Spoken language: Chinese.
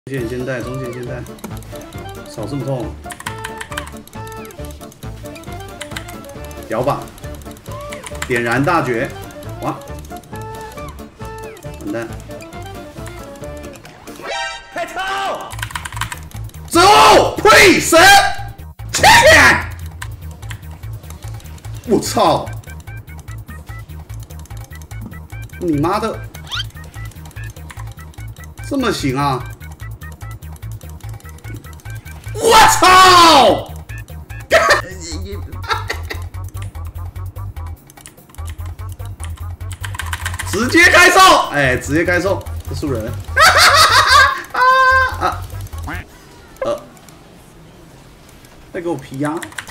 中线先带，中线先带，少这么痛。摇吧，点燃大绝，哇！完蛋！开操！走，呸！神！切！我操！你妈的！这么行啊！我操！直接开售，哎，直接开售，这素人，再给我皮呀！